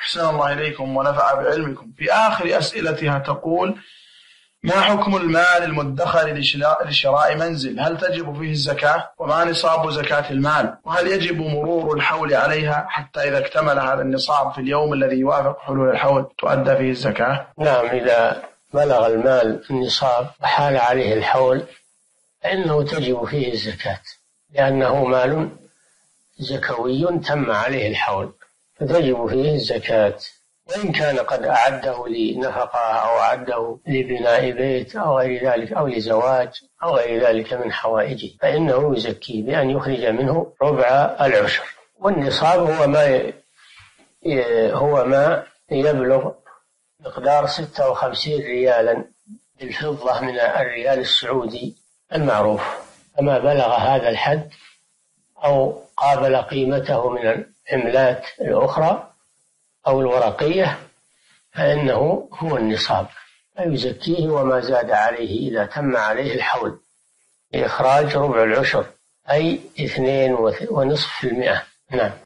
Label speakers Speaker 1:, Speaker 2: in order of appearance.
Speaker 1: أحسن الله إليكم ونفع بعلمكم. في آخر أسئلتها تقول: ما حكم المال المدخر لشراء منزل؟ هل تجب فيه الزكاة؟ وما نصاب زكاة المال؟ وهل يجب مرور الحول عليها حتى إذا اكتمل هذا النصاب في اليوم الذي يوافق حلول الحول تؤدى فيه الزكاة؟
Speaker 2: نعم، إذا بلغ المال النصاب وحال عليه الحول فإنه تجب فيه الزكاة، لأنه مال زكوي تم عليه الحول، فتجب فيه الزكاة. وإن كان قد أعده لنفقة أو أعده لبناء بيت أو غير ذلك أو لزواج أو غير ذلك من حوائجه فإنه يزكيه بأن يخرج منه ربع العشر. والنصاب هو ما يبلغ مقدار 56 ريالا بالفضة من الريال السعودي المعروف، فما بلغ هذا الحد أو قابل قيمته من العملات الأخرى أو الورقية فإنه هو النصاب، فيزكيه وما زاد عليه إذا تم عليه الحول لإخراج ربع العشر أي 2.5%. نعم.